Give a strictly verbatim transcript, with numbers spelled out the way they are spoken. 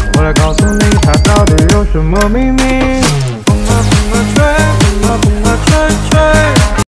我来告诉你，它到底有什么秘密。